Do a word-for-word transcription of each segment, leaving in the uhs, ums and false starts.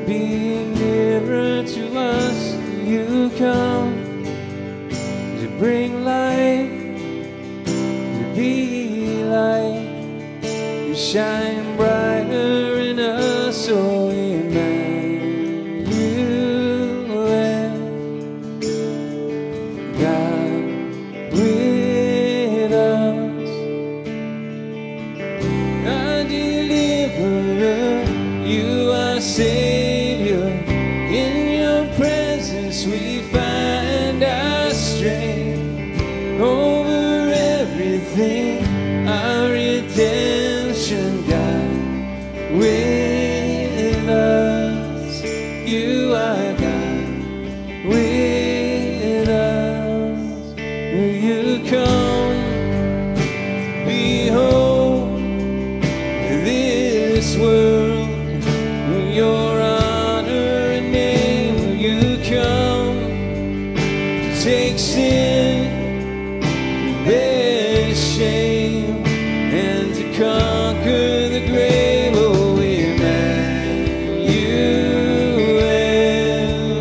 being nearer to us, you come to bring light, to be light. You shine brighter in us, oh Emmanuel, God with us, our deliverer, you are Savior. In your presence we find our strength over everything, our redemption, God with us. You are God with us. You come, behold this world, your honor and name. You come to take sin, bear shame, and to conquer the grave, oh Emmanuel,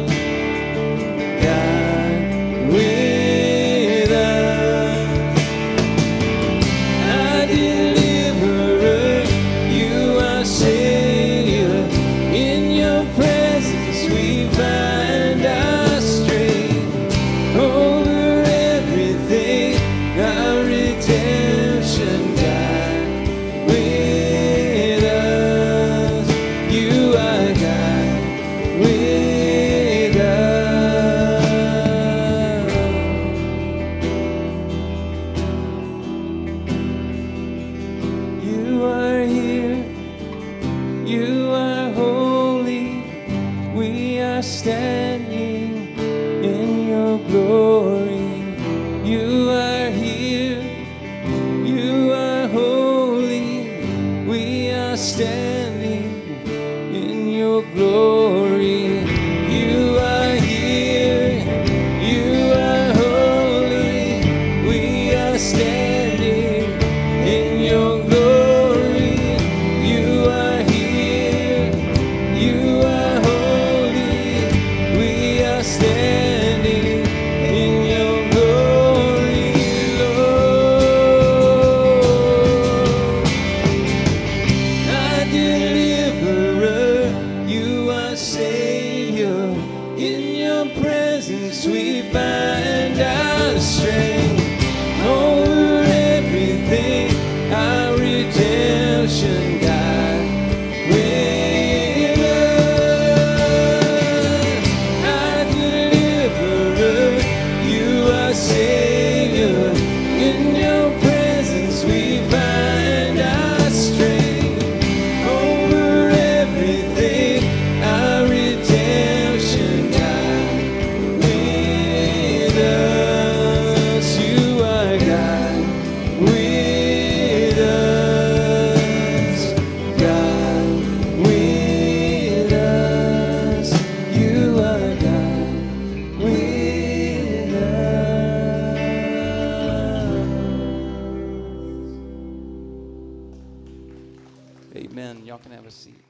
God with us, our deliverer, you are Savior. In your presence we find our strength over everything, our redemption, God with us. You are God with us. You are here, you are holy, we are standing in your glory. You are here, you are holy, we are standing in your glory. You are here, you are holy, we are standing in your glory. You are here, you are holy, we are standing in your glory, Lord. Our deliverer, you are Savior. In your presence we find our strength over everything, our redemption, God with us. Our deliverer, you are Savior. In your presence we find our strength over everything, our redemption, God with us. You are God with us, God with us. You are God with us. Amen. Y'all can have a seat.